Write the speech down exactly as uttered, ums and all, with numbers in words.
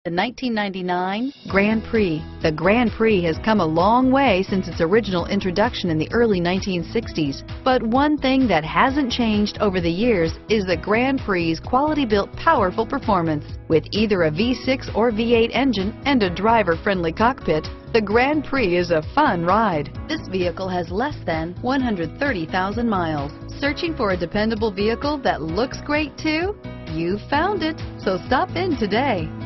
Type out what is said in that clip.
The nineteen ninety-nine Grand Prix. The Grand Prix has come a long way since its original introduction in the early nineteen sixties. But one thing that hasn't changed over the years is the Grand Prix's quality-built, powerful performance. With either a V six or V eight engine and a driver-friendly cockpit, the Grand Prix is a fun ride. This vehicle has less than one hundred thirty thousand miles. Searching for a dependable vehicle that looks great too? You found it, so stop in today.